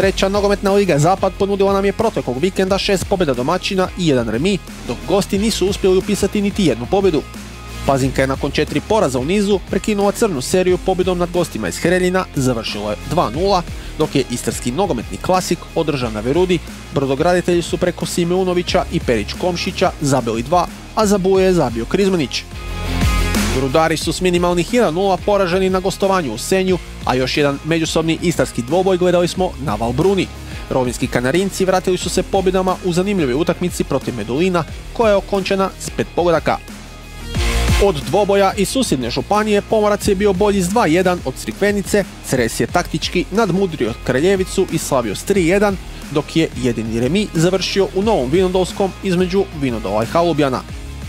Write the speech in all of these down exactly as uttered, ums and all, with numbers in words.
Treća nogometna liga Zapad ponudila nam je proteklog vikenda šest pobjeda domaćina i jedan remi, dok gosti nisu uspjeli upisati niti jednu pobjedu. Pazinka je nakon četiri poraza u nizu prekinula crnu seriju pobjedom nad gostima iz Hreljina, završilo je dva nula, dok je istarski nogometni klasik održan na Verudi. Brodograditelji su preko Simeunovića i Perić Komšića zabili dva, a za Buje je zabio Krizmanić. Rudari su s minimalnih jedan nula poraženi na gostovanju u Senju, a još jedan međusobni istarski dvoboj gledali smo na Valbruni. Rovinjski Kanarinci vratili su se pobjedama u zanimljivoj utakmici protiv Medulina, koja je okončena s pet pogodaka. Od dvoboja iz susjedne županije Pomorac je bio bolji s dva jedan od Crikvenice, Cres je taktički nadmudrio Kraljevicu i slavio s tri jedan, dok je jedini remi završio u Novom Vinodolskom između Vinodola i Halubjana.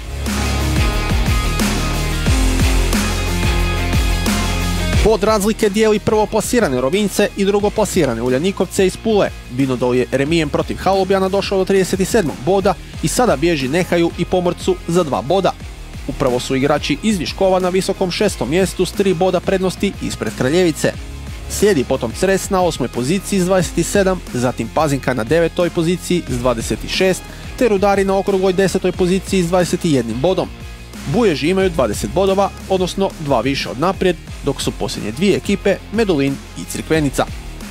Bod razlike dijeli prvoplasirane Rovinjce i drugoplasirane Uljanikovce iz Pule. Vinodol je remijem protiv Halubjana došao do trideset sedmog boda i sada bježi Nehaju i Pomorcu za dva boda. Upravo su igrači iz Viškova na visokom šestom mjestu s tri boda prednosti ispred Kraljevice. Slijedi potom Cres na osmoj poziciji s dvadeset sedam, zatim Pazinka na devetoj poziciji s dvadeset šest, te Rudari na okrugloj desetoj poziciji s dvadeset jednim bodom. Buježi imaju dvadeset bodova, odnosno dva više od naprijed, dok su posljednje dvije ekipe Medulin i Crikvenica.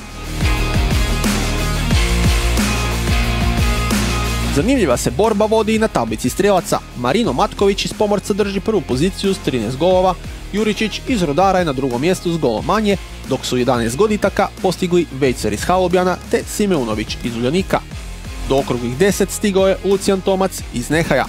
Zanimljiva se borba vodi i na tablici strijelaca. Marino Matković iz Pomorca drži prvu poziciju s trinaest golova, Juričić iz Rudara je na drugom mjestu s golom manje, dok su jedanaest goditaka postigli Vejcer iz Halubjana te Simeunović iz Uljanika. Do okruglih deset stigao je Lucijan Tomac iz Nehaja.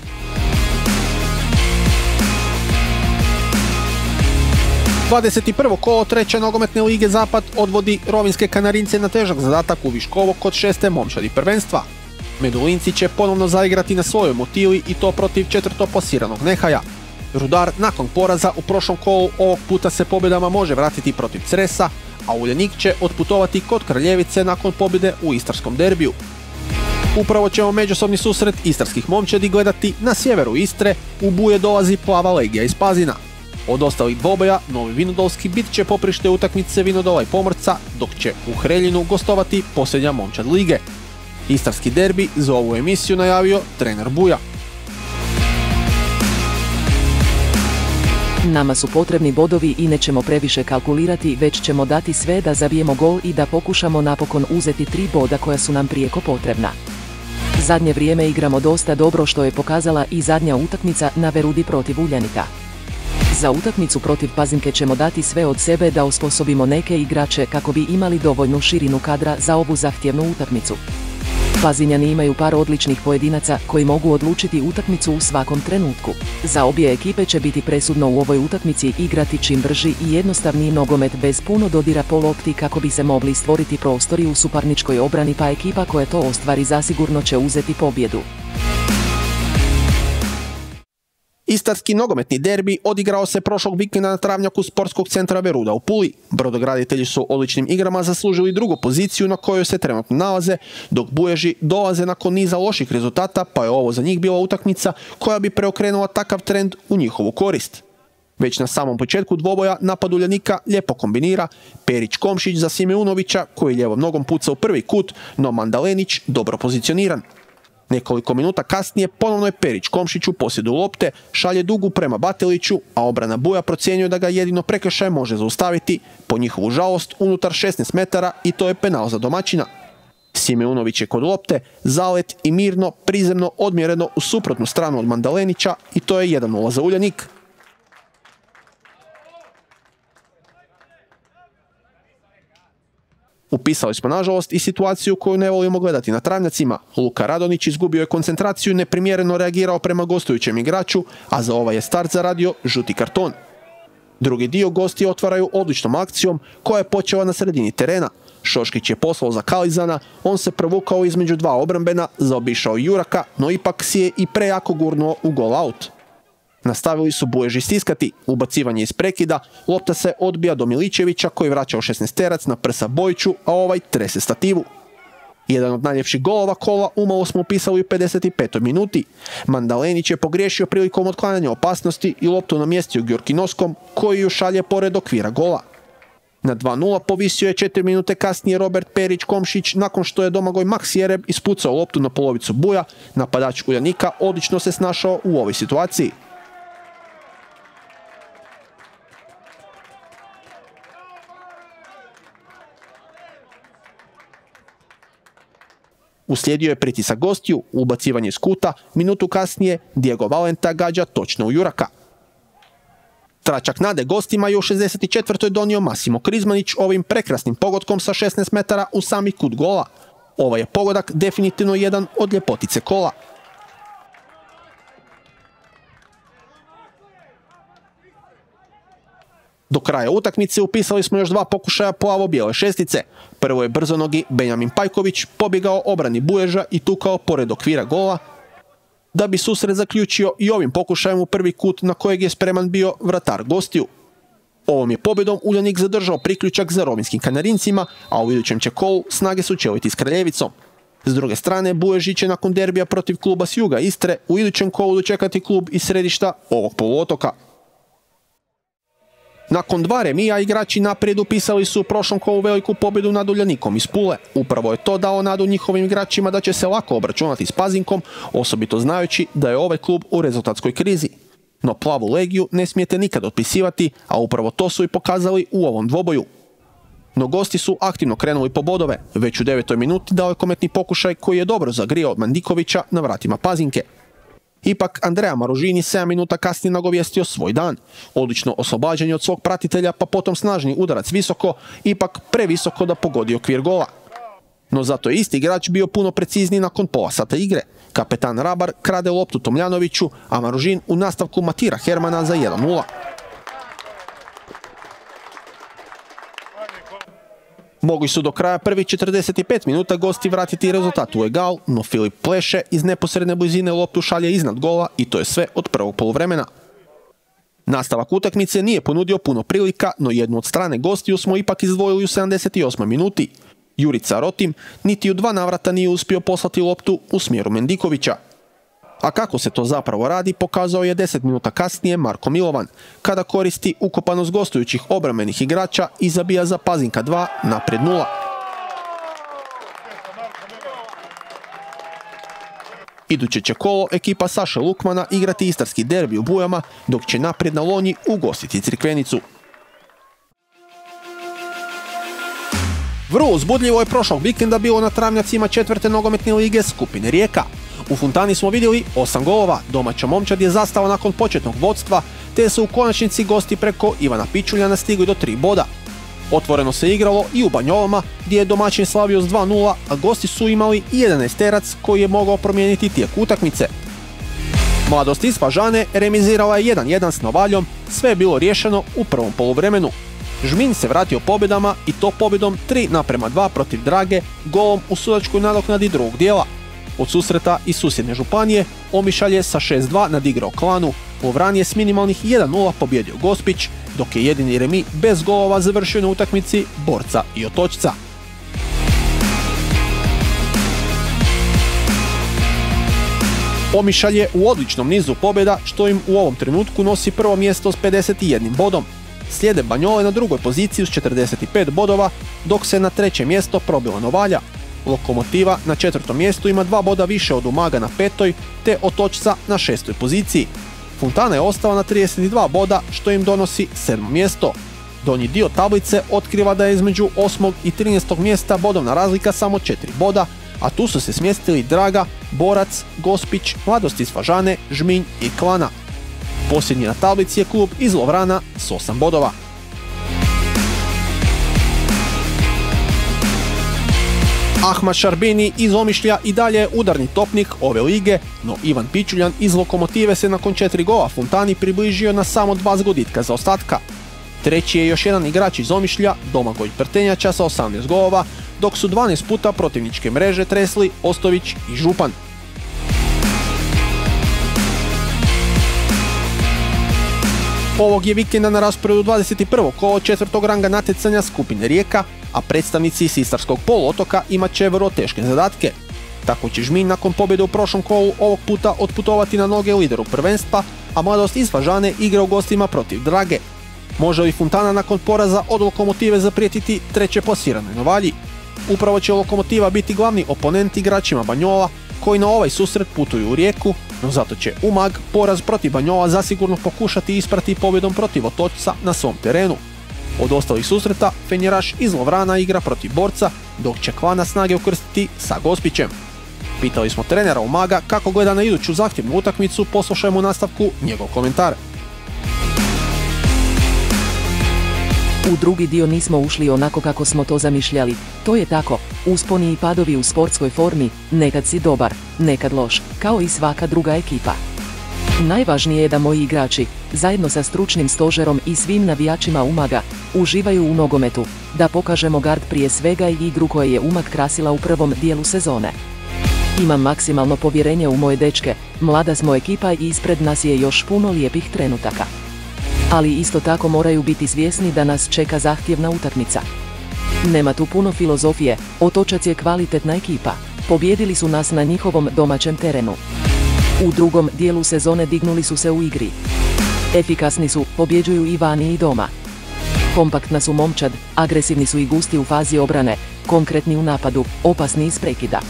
dvadeset prvo kolo treće nogometne lige Zapad odvodi Rovinjske Kanarince na težak zadatak u Viškovo kod šeste momčadi prvenstva. Medulinci će ponovno zaigrati na svojoj motivi i to protiv četvrtoplasiranog Nehaja. Rudar nakon poraza u prošlom kolu ovog puta se pobjedama može vratiti protiv Cresa, a Uljanik će otputovati kod Kraljevice nakon pobjede u istarskom derbiju. Upravo ćemo međusobni susret istarskih momčadi gledati na sjeveru Istre, u Buje dolazi Plava legija iz Pazina. Od ostalih dvoboja, Novi Vinodolski bit će poprište utakmice Vinodola i Pomorca, dok će u Hreljinu gostovati posljednja momčad lige. Istarski derbi za ovu emisiju najavio trener Buja. Nama su potrebni bodovi i nećemo previše kalkulirati, već ćemo dati sve da zabijemo gol i da pokušamo napokon uzeti tri boda koja su nam prijeko potrebna. Zadnje vrijeme igramo dosta dobro, što je pokazala i zadnja utakmica na Verudi protiv Uljanika. Za utakmicu protiv Pazinke ćemo dati sve od sebe da osposobimo neke igrače kako bi imali dovoljnu širinu kadra za ovu zahtjevnu utakmicu. Pazinjani imaju par odličnih pojedinaca koji mogu odlučiti utakmicu u svakom trenutku. Za obje ekipe će biti presudno u ovoj utakmici igrati čim brži i jednostavniji nogomet bez puno dodira po lopti kako bi se mogli stvoriti prostori u suparničkoj obrani, pa ekipa koja to ostvari zasigurno će uzeti pobjedu. Istarski nogometni derbi odigrao se prošlog vikenda na travnjaku Sportskog centra Veruda u Puli. Brodograditelji su odličnim igrama zaslužili drugu poziciju na kojoj se trenutno nalaze, dok Buježi dolaze nakon niza loših rezultata, pa je ovo za njih bila utakmica koja bi preokrenula takav trend u njihovu korist. Već na samom početku dvoboja napad Uljanika lijepo kombinira Perić Komšić za Simeunovića koji lijevom nogom puca u prvi kut, no Mandalenić dobro pozicioniran. Nekoliko minuta kasnije ponovno je Perić Komšić u posjedu lopte, šalje dugu prema Bateliću, a obrana Buja procjenjuje da ga jedino prekršaj može zaustaviti, po njihovu žalost unutar šesnaest metara, i to je penal za domaćina. Simeunović je kod lopte, zalet i mirno, prizemno odmjereno u suprotnu stranu od Mandalenića i to je jedan nula za Uljanik. Upisali smo nažalost i situaciju koju ne volimo gledati na travnjacima. Luka Radonić izgubio je koncentraciju i neprimjereno reagirao prema gostujućem igraču, a za ovaj je start zaradio žuti karton. Drugi dio gosti otvaraju odličnom akcijom koja je počela na sredini terena. Šoškić je poslao za Kalizana, on se provukao između dva obrambena, zaobišao Juraka, no ipak si je i prejako gurnuo u gol out. Nastavili su Buježi stiskati, ubacivanje iz prekida, lopta se odbija do Miličevića koji vraća u šesnaesterac na prsa Bojiću, a ovaj trese stativu. Jedan od najljepših golova kola umalo smo upisali u pedeset petoj minuti. Mandalenić je pogriješio prilikom otklanjanja opasnosti i loptu namjestio Gjurkinoskom koji ju šalje pored okvira gola. Na dva nula povisio je četiri minute kasnije Robert Perić Komšić nakon što je Domagoj Maksjereb ispucao loptu na polovicu buja. Napadač Uljanika odlično se snašao u ovoj situaciji. Uslijedio je pritisak gostiju, ubacivanje iz kuta, minutu kasnije Diego Valenta gađa točno u Juraka. Tračak nade gostima je u šezdeset četvrtoj donio Masimo Krizmanić ovim prekrasnim pogodkom sa šesnaest metara u sami kut gola. Ovaj je pogodak definitivno jedan od ljepotice kola. Do kraja utakmice upisali smo još dva pokušaja plavo-bijele šestice. Prvo je brzonogi Benjamin Pajković pobjegao obrani Buježa i tukao pored okvira gola, da bi susret zaključio i ovim pokušajem u prvi kut na kojeg je spreman bio vratar gostiju. Ovom je pobjedom Uljanik zadržao priključak za rovinskim Kanarincima, a u idućem će kolu snage su čeliti s Kraljevicom. S druge strane, Buježi će nakon derbija protiv kluba s juga Istre u idućem kolu dočekati klub iz središta ovog poluotoka. Nakon dva remija igrači naprijed upisali su u prošlom kolu veliku pobjedu nad Uljanikom iz Pule. Upravo je to dao nadu njihovim igračima da će se lako obračunati s Pazinkom, osobito znajući da je ovaj klub u rezultatskoj krizi. No plavu legiju ne smijete nikad otpisivati, a upravo to su i pokazali u ovom dvoboju. No gosti su aktivno krenuli po bodove. Već u devetoj minuti dao je kometni pokušaj koji je dobro zagrijao od Mandikovića na vratima Pazinke. Ipak Andrea Maružini sedam minuta kasnije nagovijestio svoj dan. Odlično oslobađanje od svog pratitelja, pa potom snažni udarac visoko, ipak previsoko da pogodi okvir gola. No zato je isti igrač bio puno precizniji nakon pola sata igre. Kapetan Rabar krade loptu Tomljanoviću, a Maružin u nastavku matira Hermana za jedan nula. Mogli su do kraja prvih četrdeset pet minuta gosti vratiti rezultat u egal, no Filip Pleše iz neposredne blizine loptu šalje iznad gola i to je sve od prvog poluvremena. Nastavak utakmice nije ponudio puno prilika, no jednu od strane gostiju smo ipak izdvojili u sedamdeset osmoj minuti. Jurica Rotim niti u dva navrata nije uspio poslati loptu u smjeru Mendikovića. A kako se to zapravo radi pokazao je deset minuta kasnije Marko Milovan, kada koristi ukopanost gostujućih obrambenih igrača i zabija za Pazinka dva naprijed nula. Iduće će kolo ekipa Saše Lukmana igrati istarski derbi u Bujama, dok će naprijed na Lonji ugostiti Crikvenicu. Vrlo uzbudljivo je prošlog vikenda bilo na travnjacima četvrte nogometne lige skupine Rijeka. U Fontani smo vidjeli osam golova, domaća momčad je zastala nakon početnog vodstva, te su u konačnici gosti preko Ivana Pičuljana stigli do tri boda. Otvoreno se igralo i u Banjolama, gdje je domaćin slavio s dva nula, a gosti su imali i jedanaesterac koji je mogao promijeniti tijek utakmice. Mladost iz Fažane remizirala je jedan jedan s Novaljom, sve je bilo riješeno u prvom poluvremenu. Žmin se vratio pobjedama i to pobjedom tri naprema dva protiv Drage, golom u sudačkoj nadoknadi drugog dijela. Od susreta iz susjedne županije Omišalj je sa šest dva nadigrao Klanu, Lovran je s minimalnih jedan nula pobjedio Gospić, dok je jedini remi bez golova završio na utakmici Borca i Otočca. Omišalj je u odličnom nizu pobjeda, što im u ovom trenutku nosi prvo mjesto s pedeset jednim bodom. Slijede Banjole na drugoj poziciji s četrdeset pet bodova, dok se na treće mjesto probila Novalja. Lokomotiva na četvrtom mjestu ima dva boda više od Umaga na petoj, te Otočca na šestoj poziciji. Fontana je ostala na trideset dva boda, što im donosi sedmo mjesto. Donji dio tablice otkriva da je između osmog i trinaestog mjesta bodovna razlika samo četiri boda, a tu su se smjestili Draga, Borac, Gospić, Mladost iz Fažane, Žminj i Klana. Posljednji na tablici je klub iz Lovrana s osam bodova. Ahmad Šarbini iz Omišlja i dalje je udarni topnik ove lige, no Ivan Pičuljan iz Lokomotive se nakon četiri gola Fontani približio na samo dva zgoditka zaostatka. Treći je još jedan igrač iz Omišlja, Domagoj Prtenjača sa osamnaest golova, dok su dvanaest puta protivničke mreže tresli Ostović i Župan. Ovog je vikenda na rasporedu dvadeset prvo kolo četvrtog ranga natjecanja skupine Rijeka, a predstavnici s istarskog poluotoka imat će vrlo teške zadatke. Tako će Žminj nakon pobjede u prošlom kolu ovog puta otputovati na noge lideru prvenstva, a Mladost iz Fažane igra u gostima protiv Drage. Može li Fontana nakon poraza od Lokomotive zaprijetiti treće plasiranoj Novalji? Upravo će Lokomotiva biti glavni oponent igračima Banjola, koji na ovaj susret putuju u Rijeku, no zato će Umag poraz protiv Banjola zasigurno pokušati isprati pobjedom protiv Otočca na svom terenu. Od ostalih susreta Fenjeraš iz Lovrana igra protiv Borca, dok će Kvana snage ukrstiti sa Gospićem. Pitali smo trenera Umaga kako gleda na iduću zahtjevnu utakmicu, poslušajmo u nastavku njegov komentar. U drugi dio nismo ušli onako kako smo to zamišljali, to je tako, usponi i padovi u sportskoj formi, nekad si dobar, nekad loš, kao i svaka druga ekipa. Najvažnije je da moji igrači, zajedno sa stručnim stožerom i svim navijačima Umaga, uživaju u nogometu, da pokažemo gard prije svega i igru koje je Umag krasila u prvom dijelu sezone. Imam maksimalno povjerenje u moje dečke, mlada smo ekipa i ispred nas je još puno lijepih trenutaka. Ali isto tako moraju biti svjesni da nas čeka zahtjevna utakmica. Nema tu puno filozofije, Otočac je kvalitetna ekipa, pobijedili su nas na njihovom domaćem terenu. U drugom dijelu sezone dignuli su se u igri. Efikasni su, pobjeđuju i vani i doma. Kompaktna su momčad, agresivni su i gusti u fazi obrane, konkretni u napadu, opasni iz prekida.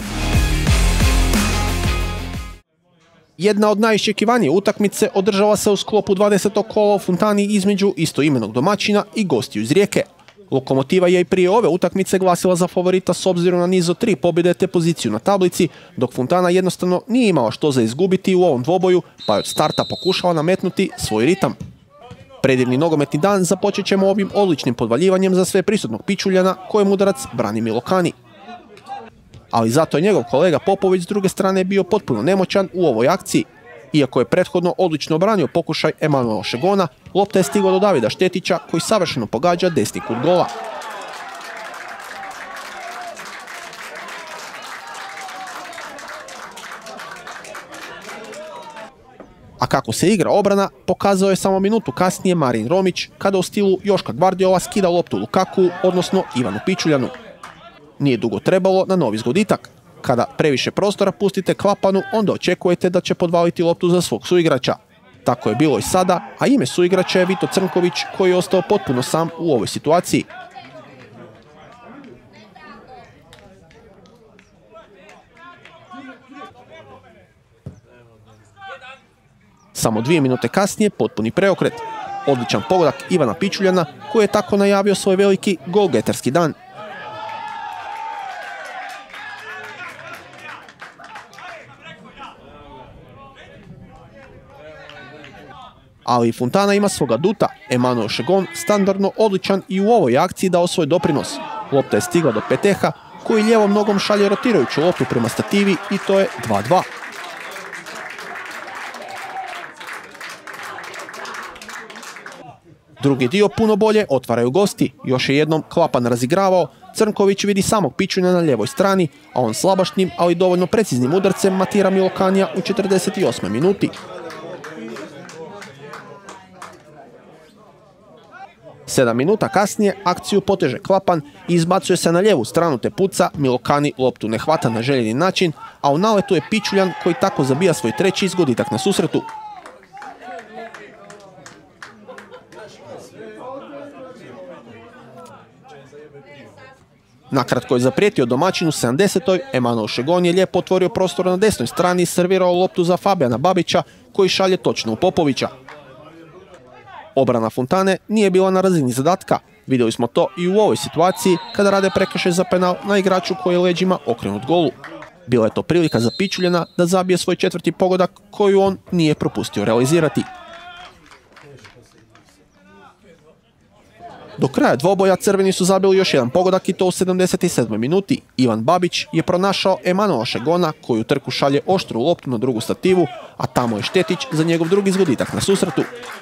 Jedna od najiščekivanije utakmice održava se u sklopu dvadesetog kola u Fontani između istoimenog domaćina i gostiju iz Rijeke. Lokomotiva je i prije ove utakmice glasila za favorita s obzirom na niz od tri pobjede te poziciju na tablici, dok Fontana jednostavno nije imala što za izgubiti u ovom dvoboju, pa je od starta pokušala nametnuti svoj ritam. Predivni nogometni dan započet ćemo ovim odličnim podvaljivanjem za sve prisutnog Pičuljana, kojem udarac brani Milokani. Ali zato je njegov kolega Popović s druge strane bio potpuno nemoćan u ovoj akciji. Iako je prethodno odlično obranio pokušaj Emanuela Šegona, lopta je stigla do Davida Štetića koji savršeno pogađa desni kut gola. A kako se igra obrana, pokazao je samo minutu kasnije Marin Romić, kada u stilu Joška Gvardiola skida loptu Lukaku, odnosno Ivanu Pičuljanu. Nije dugo trebalo na novi zgoditak. Kada previše prostora pustite Klapanu, onda očekujete da će podvaliti loptu za svog suigrača. Tako je bilo i sada, a ime suigrača je Vito Crnković, koji je ostao potpuno sam u ovoj situaciji. Samo dvije minute kasnije potpuni preokret. Odličan pogodak Ivana Pičuljana, koji je tako najavio svoj veliki golgeterski dan. Ali Fontana ima svoga duta, Emanuel Šegon, standardno odličan i u ovoj akciji dao svoj doprinos. Lopta je stigla do Peteha, koji lijevom nogom šalje rotirajuću loptu prema stativi i to je dva dva. Drugi dio puno bolje otvaraju gosti, još je jednom Klapan razigravao, Crnković vidi samog Pičuljana na lijevoj strani, a on slabašnim, ali dovoljno preciznim udarcem matira Milokanija u četrdeset osmoj minuti. Sedam minuta kasnije akciju poteže Klapan i izbacuje se na lijevu stranu te puca, Milokani loptu ne hvata na željeni način, a u naletu je Pičuljan koji tako zabija svoj treći izgoditak na susretu. Nakratko je zaprijetio domaćinu sedamdesetoj Emanuel Šegon je lijepo otvorio prostor na desnoj strani i servirao loptu za Fabijana Babića koji šalje točno u Popovića. Obrana Fontane nije bila na razini zadatka. Vidjeli smo to i u ovoj situaciji kada rade prekršaj za penal na igraču koji je leđima okrenut golu. Bila je to prilika za Pičuljana da zabije svoj četvrti pogodak koju on nije propustio realizirati. Do kraja dvoboja crveni su zabili još jedan pogodak i to u sedamdeset sedmoj minuti. Ivan Babić je pronašao Emanuela Šegona koji u trku šalje oštru loptu na drugu stativu, a tamo je Štetić za njegov drugi zgoditak na susretu.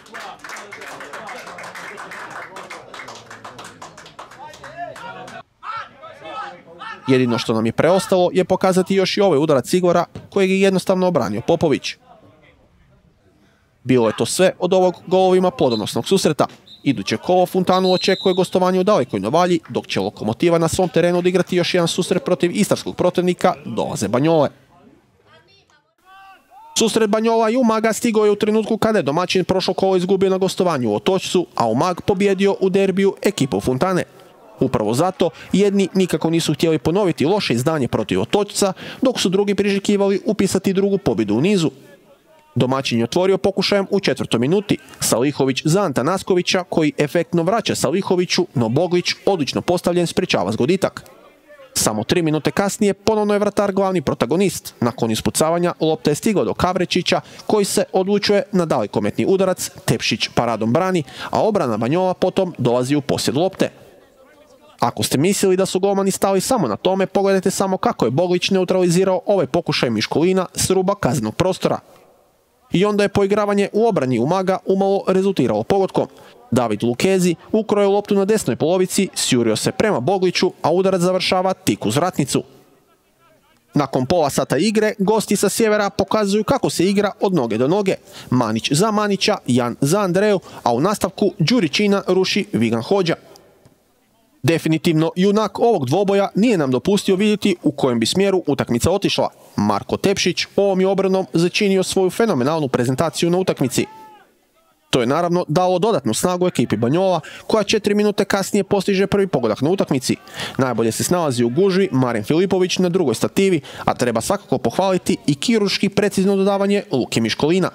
Jedino što nam je preostalo je pokazati još i ovaj udarac Igora kojeg je jednostavno obranio Popović. Bilo je to sve od ovog golovima plodonosnog susreta. Iduće kolo Fontanu očekuje gostovanje u dalekoj Novalji, dok će Lokomotiva na svom terenu odigrati još jedan susret protiv istarskog protivnika, dolaze Banjole. Susret Banjola i Umaga stigao je u trenutku kada je domaćin prošlo kolo izgubio na gostovanju u Otočcu, a Umag pobjedio u derbiju ekipu Fontane. Upravo zato jedni nikako nisu htjeli ponoviti loše izdanje protiv Otočca, dok su drugi priželjkivali upisati drugu pobjedu u nizu. Domaćin je otvorio pokušajem u četvrtoj minuti. Salihović za Anta Naskovića, koji efektno vraća Salihoviću, no Boglić, odlično postavljen, sprečava zgoditak. Samo tri minute kasnije ponovno je vratar glavni protagonist. Nakon ispucavanja lopta je stigla do Kavrečića, koji se odlučuje na dalekometni udarac, Tepšić paradom brani, a obrana Banjola potom dolazi u posjed lopte. Ako ste mislili da su golmani stali samo na tome, pogledajte samo kako je Boglić neutralizirao ovaj pokušaj Miškolina s ruba kaznenog prostora. I onda je poigravanje u obrani Umaga umalo rezultiralo pogodkom. David Lukezi ukrojio loptu na desnoj polovici, sjurio se prema Bogliću, a udarac završava tik uz vratnicu. Nakon pola sata igre, gosti sa sjevera pokazuju kako se igra od noge do noge. Manić za Manića, Jan za Andreju, a u nastavku Đurićina ruši Vigan Hodža. Definitivno, junak ovog dvoboja nije nam dopustio vidjeti u kojem bi smjeru utakmica otišla. Marko Tepšić ovom je obranom začinio svoju fenomenalnu prezentaciju na utakmici. To je naravno dalo dodatnu snagu ekipi Banjola, koja četiri minute kasnije postiže prvi pogodak na utakmici. Najbolje se snalazi u gužvi Marin Filipović na drugoj stativi, a treba svakako pohvaliti i kirurški precizno dodavanje Luke Miškolina.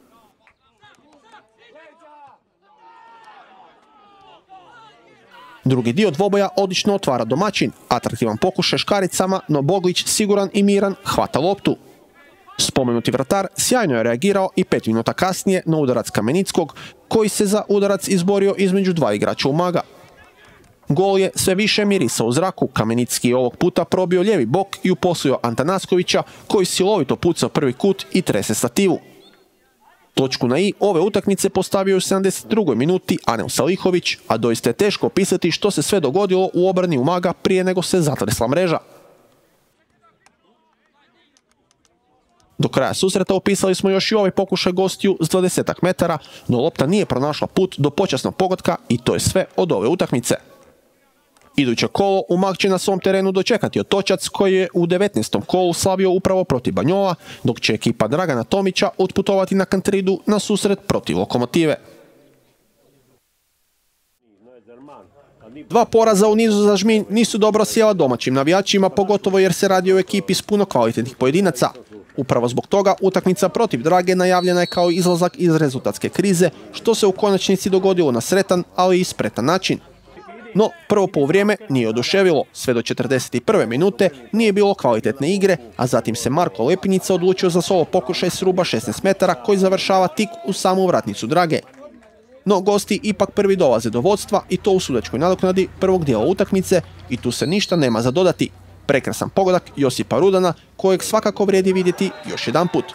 Drugi dio dvoboja odlično otvara domaćin, atraktivan pokušaj škaricama, no Boglić, siguran i miran, hvata loptu. Spomenuti vratar sjajno je reagirao i pet minuta kasnije na udarac Kamenickog, koji se za udarac izborio između dva igrača Umaga. Gol je sve više mirisao u zraku, Kamenicki je ovog puta probio lijevi bok i uposlio Anta Naskovića, koji silovito pucao prvi kut i trese stativu. Točku na i ove utakmice postavio u sedamdeset drugoj minuti Anel Salihović, a doista je teško opisati što se sve dogodilo u obrani Umaga prije nego se zatresla mreža. Do kraja susreta opisali smo još i ovaj pokušaj gostiju s dvadesetak metara, no lopta nije pronašla put do počasnog pogotka i to je sve od ove utakmice. Iduće kolo Umag će na svom terenu dočekati Otočac, koji je u devetnaestom kolu slavio upravo protiv Banjola, dok će ekipa Dragana Tomića otputovati na Kantridu na susret protiv Lokomotive. Dva poraza u nizu za Žminj nisu dobro sjela domaćim navijačima, pogotovo jer se radi o ekipi s puno kvalitetnih pojedinaca. Upravo zbog toga utakmica protiv Drage najavljena je kao izlazak iz rezultatske krize, što se u konačnici dogodilo na sretan, ali i spretan način. No, prvo poluvrijeme nije oduševilo, sve do četrdeset prve minute nije bilo kvalitetne igre, a zatim se Marko Lepinjica odlučio za solo pokušaj s ruba šesnaest metara koji završava tik u samu vratnicu Drage. No, gosti ipak prvi dolaze do vodstva i to u sudačkoj nadoknadi prvog dijela utakmice i tu se ništa nema za dodati. Prekrasan pogodak Josipa Rudana, kojeg svakako vrijedi vidjeti još jedan put.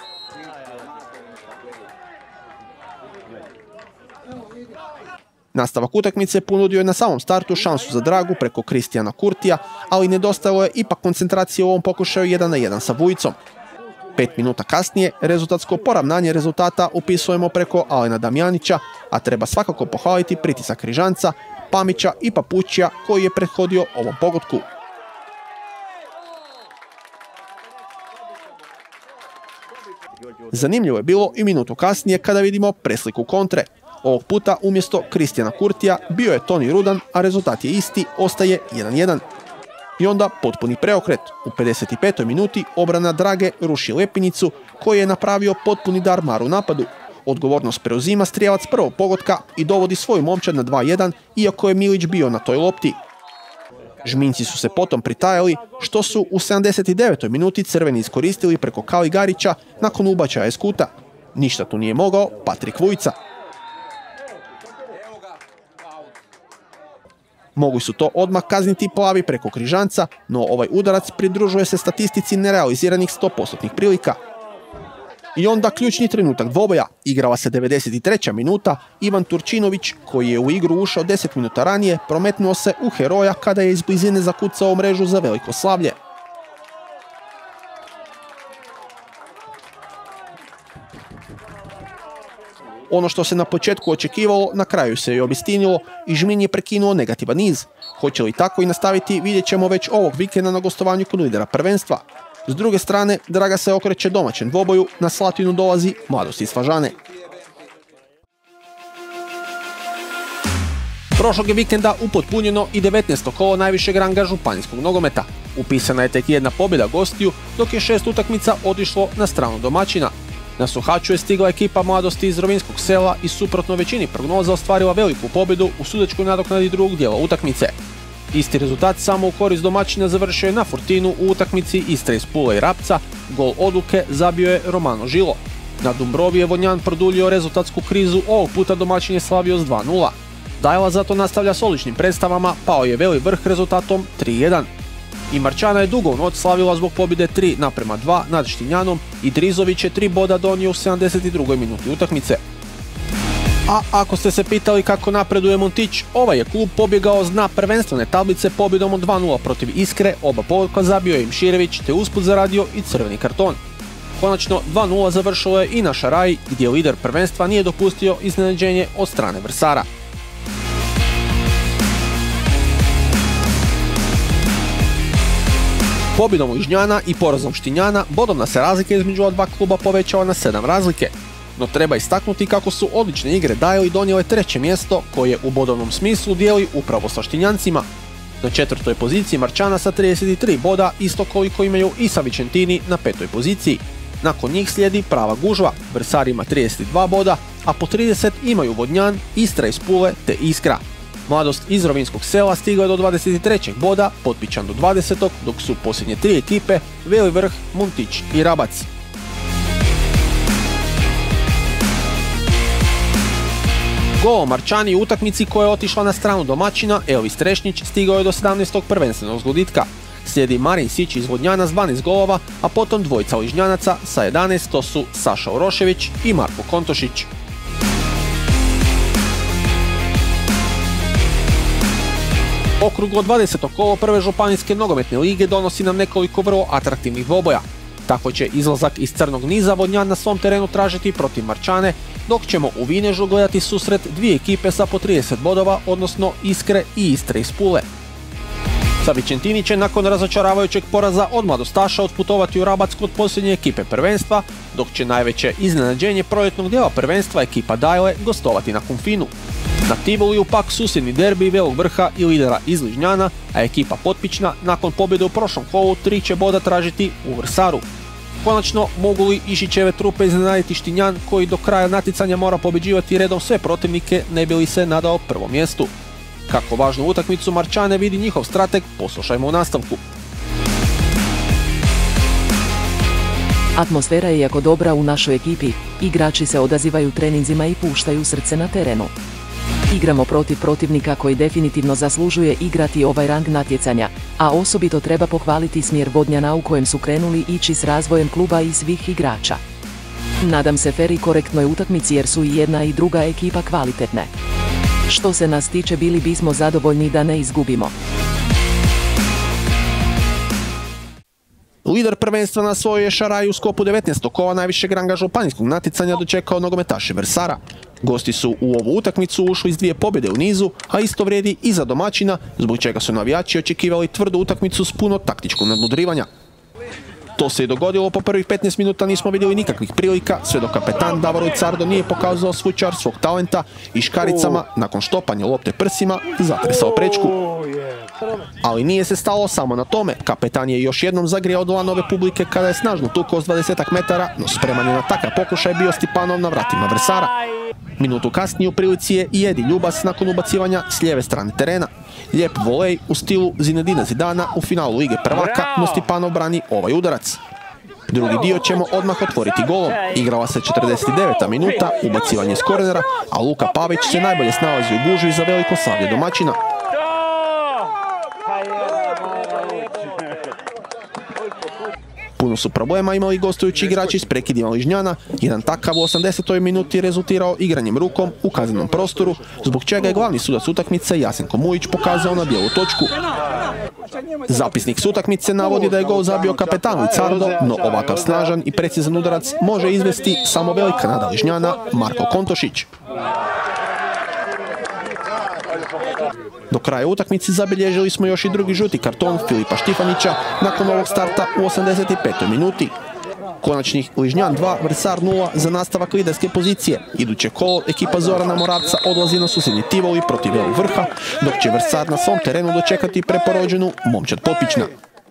Nastavak utakmice ponudio je na samom startu šansu za Dragu preko Kristijana Kurtija, ali nedostajalo je ipak koncentracije u ovom pokušaju jedan na jedan sa Vujicom. Pet minuta kasnije rezultatsko poravnanje rezultata upisujemo preko Alena Damjanića, a treba svakako pohvaliti pritisak Križanca, Pamića i Papućija koji je prethodio ovom pogodku. Zanimljivo je bilo i minutu kasnije kada vidimo presliku kontre. Ovog puta umjesto Kristijana Kurtija bio je Toni Rudan, a rezultat je isti, ostaje jedan jedan. I onda potpuni preokret. U pedeset petoj minuti obrana Drage ruši Lepinjicu, koji je napravio potpuni darmar u napadu. Odgovornost preuzima strijelac prvog pogotka i dovodi svoju momčad na dva jedan, iako je Milić bio na toj lopti. Žminjci su se potom pritajali, što su u sedamdeset devetoj minuti crveni iskoristili preko Kaligarića nakon ubačaja iz kuta. Ništa tu nije mogao Patrik Vujica. Mogli su to odmah kazniti plavi preko Križanca, no ovaj udarac pridružuje se statistici nerealiziranih sto posto prilika. I onda ključni trenutak dvoboja. Igrala se devedeset treća minuta, Ivan Turčinović, koji je u igru ušao deset minuta ranije, prometnuo se u heroja kada je iz blizine zakucao mrežu za veliko slavlje. Ono što se na početku očekivalo, na kraju se i obistinilo i Žminj je prekinuo negativan niz. Hoće li tako i nastaviti, vidjet ćemo već ovog vikenda na gostovanju kod lidera prvenstva. S druge strane, Draga se okreće domaćem dvoboju, na Slatinu dolazi Mladost iz Fažane. Prošlog je vikenda upotpunjeno i devetnaesto kolo najvišeg ranga županijskog nogometa. Upisana je tek jedna pobjeda gostiju, dok je šest utakmica otišlo na stranu domaćina. Na Suhaču je stigla ekipa Mladosti iz Rovinjskog sela i suprotno većini prognoza ostvarila veliku pobjedu u sudačkoj nadoknadi drugog dijela utakmice. Isti rezultat samo u korist domaćina završio je na Fortinu u utakmici Istre iz Pule i Rapca, gol odluke zabio je Romano Žilo. Na Dumbrovi je Vodnjan produljio rezultatsku krizu, ovog puta domaćin je slavio s dva nula. Dajla zato nastavlja s odličnim predstavama, pao je Veli Vrh rezultatom tri jedan. I Marčana je dugo u noć slavila zbog pobjede tri naprema dva nad Štinjanom i Drizović je tri boda donio u sedamdeset drugoj minuti utakmice. A ako ste se pitali kako napreduje Montić, ovaj je klub pobjegao s dna prvenstvene tablice pobjedom od dva nula protiv Iskre, oba pogotka zabio je Imširević te usput zaradio i crveni karton. Konačno dva nula završilo je i na Šaraji, gdje lider prvenstva nije dopustio iznenađenje od strane Vrsara. Pobjedom Ližnjana i porazom Štinjana bodovna se razlika između ova dva kluba povećala na sedam razlike. No treba istaknuti kako su odlične igre Dajli donijele treće mjesto koje u bodovnom smislu dijeli upravo sa Štinjancima. Na četvrtoj poziciji Marčana sa trideset tri boda, isto koliko imaju i sa Vicentini na petoj poziciji. Nakon njih slijedi prava gužva, Vrsar ima trideset dva boda, a po trideset imaju Vodnjan, Istra iz Pule te Iskra. Mladost iz Rovinjskog sela stigla je do dvadeset trećeg boda, Potpičan do dvadesetog, dok su posljednje tri ekipe Veli Vrh, Montić i Rabac. Gol Marčani u utakmici koja je otišla na stranu domaćina, Elvis Trešnjić stigao je do sedamnaestog prvenstvenog zgoditka. Slijedi Marin Sić iz Vodnjana s dvanaest golova, a potom dvojica Ližnjanaca sa jedanaest, to su Saša Orošević i Marko Kontošić. Okruglo dvadeseto kolo prve županijske nogometne lige donosi nam nekoliko vrlo atraktivnih dvoboja. Tako će izlazak iz crnog niza Vodnjan na svom terenu tražiti protiv Marčane, dok ćemo u Vinežu gledati susret dvije ekipe sa po trideset bodova, odnosno Iskre i Istre iz Pule. Sa Vicentini će nakon razočaravajućeg poraza od Mladostaša otputovati u Rabac kod posljednje ekipe prvenstva, dok će najveće iznenađenje proljetnog dijela prvenstva ekipa Dajle gostovati na Kumfinu. Na Tivoliju pak susjedni derbi Velog Vrha i lidera iz Ližnjana, a ekipa Potpična nakon pobjede u prošlom kolu tri će boda tražiti u Vrsaru. Konačno, mogu li Išićeve trupe iznenaditi Štinjan koji do kraja natjecanja mora pobjeđivati redom sve protivnike ne bi li se nadao prvom mjestu? Kako važnu utakmicu Marčane vidi njihov strateg, poslušajmo u nastavku. Atmosfera je jako dobra u našoj ekipi, igrači se odazivaju treninzima i puštaju srce na terenu. Igramo protiv protivnika koji definitivno zaslužuje igrati ovaj rang natjecanja, a osobito treba pohvaliti smjer Vodnjana u kojem su krenuli ići s razvojem kluba i svih igrača. Nadam se fer i korektnoj utakmici jer su i jedna i druga ekipa kvalitetne. Što se nas tiče bili bismo zadovoljni da ne izgubimo. Lider prvenstva na svojoj je Šaraju u sklopu devetnaestog kola najvišeg ranga županijskog natjecanja dočekao nogometaše Vrsara. Gosti su u ovu utakmicu ušli s dvije pobjede u nizu, a isto vrijedi i za domaćina, zbog čega su navijači očekivali tvrdu utakmicu s puno taktičkog nadmudrivanja. To se i dogodilo, po prvih petnaest minuta nismo vidjeli nikakvih prilika, sve dok kapetan Davor Cardo nije pokazao svoj čar svog talenta i škaricama, nakon štopanja lopte prsima, zatresao prečku. Ali nije se stalo samo na tome, kapetan je još jednom zagrijao dlanove publike kada je snažno tukao s dvadesetak metara, no spreman je na takav pokušaj bio Stipanov na vratima Vrsara. Minutu kasnije u prilici je i Edi Ljubas nakon ubacivanja s lijeve strane terena. Lijep volej u stilu Zinedina Zidana u finalu Lige prvaka, no Stipanov brani ovaj udarac. Drugi dio ćemo odmah otvoriti golom. Igrala se četrdeset deveta minuta, ubacivanje s kornera, a Luka Pavić se najbolje snalazi u gužvi za veliko slavlje domaćina. Puno su problema imali gostujući igrači s prekidima Ližnjana, jedan takav u osamdesetoj minuti rezultirao igranjem rukom u kaznenom prostoru, zbog čega je glavni sudac utakmice Jasenko Mujić pokazao na bijelu točku. Zapisnik s utakmice navodi da je gol zabio kapetan Cardo, no ovakav snažan i precizan udarac može izvesti samo velika nada Ližnjana Marko Kontošić. Do kraja utakmice zabilježili smo još i drugi žuti karton Filipa Štifanića nakon ovog starta u osamdeset petoj minuti. Konačnih Ližnjan dva, Vrsar nula za nastavak liderske pozicije. Iduće kolo ekipa Zorana Moravca odlazi na susjedni Tivoli protiv Velog Vrha, dok će Vrsar na svom terenu dočekati preporođenu Momčad Potpična.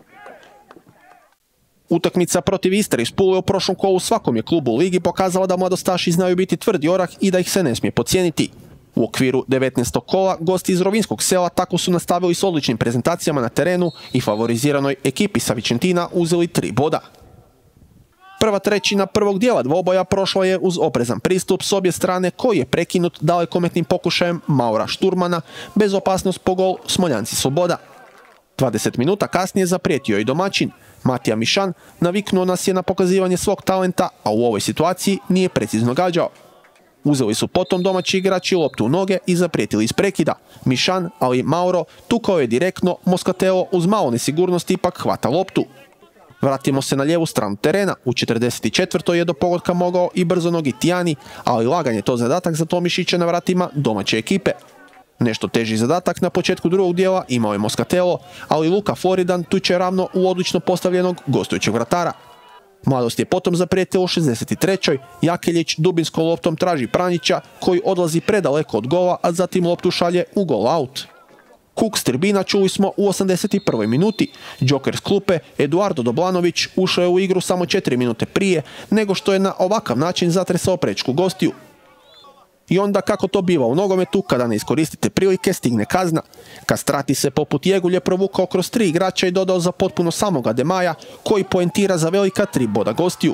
Utakmica protiv Istre iz Pule u prošlom kolu svakom je klubu u ligi pokazala da mladostaši znaju biti tvrdi orah i da ih se ne smije podcijeniti. U okviru devetnaestog kola gosti iz Rovinjskog sela tako su nastavili s odličnim prezentacijama na terenu i favoriziranoj ekipi sa Vičentina uzeli tri boda. Prva trećina prvog dijela dvoboja prošla je uz oprezan pristup s obje strane koji je prekinut dalekometnim pokušajem Maura Šturmana bez opasnost po gol Smoljanci Sloboda. dvadeset minuta kasnije zaprijetio i domaćin. Matija Mišan naviknuo nas je na pokazivanje svog talenta, a u ovoj situaciji nije precizno gađao. Uzeli su potom domaći igrači loptu u noge i zaprijetili iz prekida. Mišan, ali Mauro, tukao je direktno, Moscatello uz malo nesigurnosti ipak hvata loptu. Vratimo se na lijevu stranu terena, u četrdeset četvrtoj je do pogotka mogao i brzonogi Tijani, ali lagan je to zadatak za Tomišića na vratima domaće ekipe. Nešto teži zadatak na početku drugog dijela imao je Moscatello, ali Luka Floridan tuče ravno u odlično postavljenog gostujućeg vratara. Mladost je potom zaprijetila u šezdeset trećoj Jakeljić dubinskom loptom traži Pranjića koji odlazi predaleko od gola, a zatim loptu šalje u gol out. Kuk s tribina čuli smo u osamdeset prvoj minuti. Džoker s klupe Eduardo Doblanović ušao je u igru samo četiri minute prije nego što je na ovakav način zatresao prečku gostiju. I onda kako to biva u nogometu, kada ne iskoristite prilike, stigne kazna. Kastrati se poput Jegulje provukao kroz tri igrača i dodao za potpuno samoga Demaja, koji poentira za velika tri boda gostiju.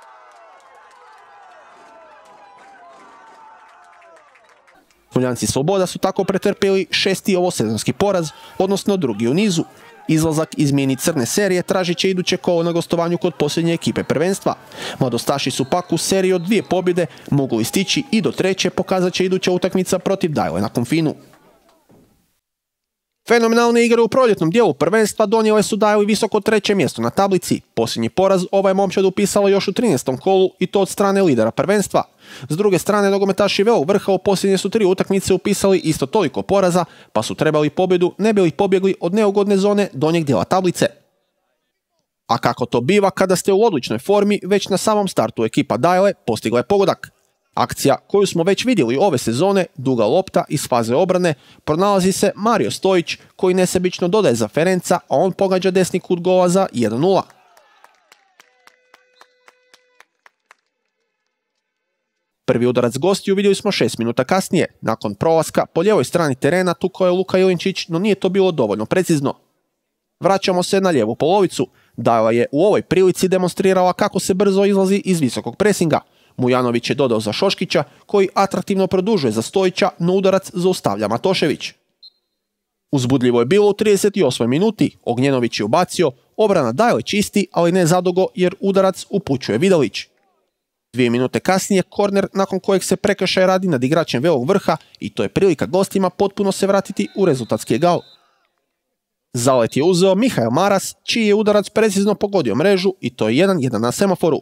Smoljanci Sloboda su tako pretrpjeli šesti ovosezonski poraz, odnosno drugi u nizu. Izlazak iz mini crne serije tražit će iduće kolo na gostovanju kod posljednje ekipe prvenstva. Mladostaši su pak u seriji od dvije pobjede mogli stići i do treće pokazat će iduća utakmica protiv Dajle na Konfinu. Fenomenalne igre u proljetnom dijelu prvenstva donijele su Dajli visoko treće mjesto na tablici. Posljednji poraz ovaj momčad upisala još u trinaestom kolu i to od strane lidera prvenstva. S druge strane, nogometaši Velog Vrha u posljednje su tri utakmice upisali isto toliko poraza, pa su trebali pobjedu ne bi li pobjegli od neugodne zone donjeg dijela tablice. A kako to biva kada ste u odličnoj formi, već na samom startu ekipa Dajle postigla je pogodak. Akcija koju smo već vidjeli ove sezone, duga lopta iz faze obrane, pronalazi se Mario Stojić koji nesebično dodaje za Ferenca, a on pogađa desni kut gola za jedan nula. Prvi udarac gostiju vidjeli smo šest minuta kasnije. Nakon prolaska po lijevoj strani terena tukao je Luka Ilinčić, no nije to bilo dovoljno precizno. Vraćamo se na lijevu polovicu. Dajla je u ovoj prilici demonstrirala kako se brzo izlazi iz visokog presinga. Mujanović je dodao za Šoškića, koji atraktivno produžuje za Stojića, no udarac zaustavlja Matošević. Uzbudljivo je bilo u trideset osmoj minuti, Ognjenović je ubacio, obrana Dajle čisti, ali ne zadugo jer udarac upućuje Vidalić. Dvije minute kasnije korner nakon kojeg se prekršaj radi nad igračem Velog Vrha i to je prilika gostima potpuno se vratiti u rezultatski egal. Zalet je uzeo Mihael Maras, čiji je udarac precizno pogodio mrežu i to je jedan jedan na semaforu.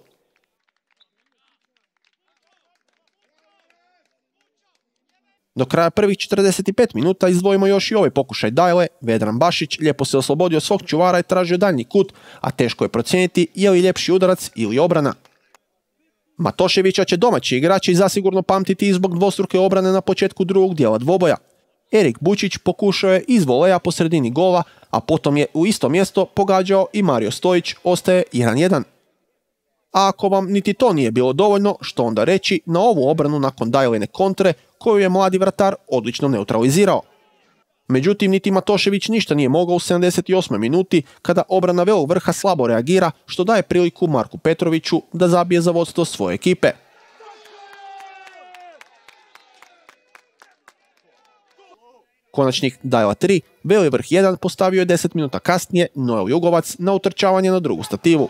Do kraja prvih četrdeset pet minuta izdvojimo još i ovaj pokušaj Dajle. Vedran Bašić lijepo se oslobodio svog čuvara i tražio daljnji kut, a teško je procijeniti je li ljepši udarac ili obrana. Matoševića će domaći igrači zasigurno pamtiti i zbog dvostruke obrane na početku drugog dijela dvoboja. Erik Bučić pokušao je iz voleja po sredini gola, a potom je u isto mjesto pogađao i Mario Stojić, ostaje jedan jedan. A ako vam niti to nije bilo dovoljno, što onda reći na ovu obranu nakon Dajlene kontre koju je mladi vratar odlično neutralizirao. Međutim, niti Matošević ništa nije mogao u sedamdeset osmoj minuti kada obrana Velog Vrha slabo reagira, što daje priliku Marku Petroviću da zabije za vodstvo svoje ekipe. Konačnik Dajla tri, Veli Vrh jedan postavio je deset minuta kasnije Noel Jugovac na utrčavanje na drugu stativu.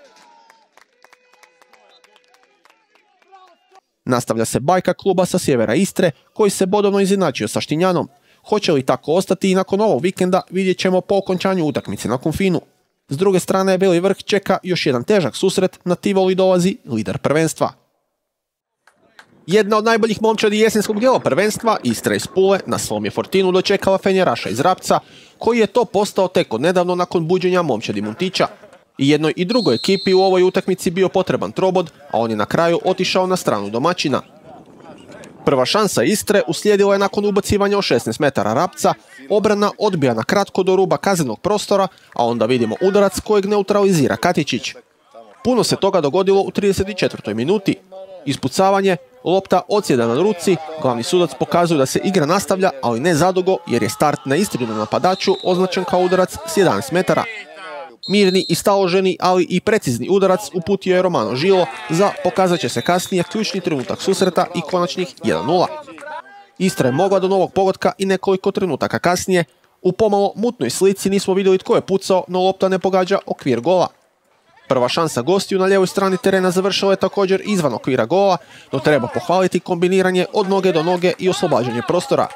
Nastavlja se bajka kluba sa sjevera Istre, koji se bodovno izjednačio sa Štinjanom. Hoće li tako ostati i nakon ovog vikenda vidjet ćemo po okončanju utakmice na Konfinu. S druge strane, Veli Vrh čeka još jedan težak susret, na Tivoli dolazi lider prvenstva. Jedna od najboljih momčadi jesenskog dijela prvenstva, Istra iz Pule, na svom je Fortinu dočekala Fenjeraša iz Rapca, koji je to postao tek od nedavno nakon buđenja momčadi Muntića. I jednoj i drugoj ekipi u ovoj utakmici bio potreban trobod, a on je na kraju otišao na stranu domaćina. Prva šansa Istre uslijedila je nakon ubacivanja od šesnaest metara Rapca, obrana odbija na kratko do ruba kaznenog prostora, a onda vidimo udarac kojeg neutralizira Katičić. Puno se toga dogodilo u trideset četvrtoj minuti. Ispucavanje, lopta odsjeda na ruci, glavni sudac pokazuje da se igra nastavlja, ali ne zadugo jer je start na Istrinom napadaču označen kao udarac s jedanaest metara. Mirni i staloženi, ali i precizni udarac uputio je Romano Žilo za, pokazat će se kasnije, ključni trenutak susreta i konačnih jedan nula. Istra je mogla do novog pogotka i nekoliko trenutaka kasnije. U pomalo mutnoj slici nismo vidjeli tko je pucao, no lopta ne pogađa okvir gola. Prva šansa gostiju na lijevoj strani terena završila je također izvan okvira gola, no treba pohvaliti kombiniranje od noge do noge i oslobađanje prostora.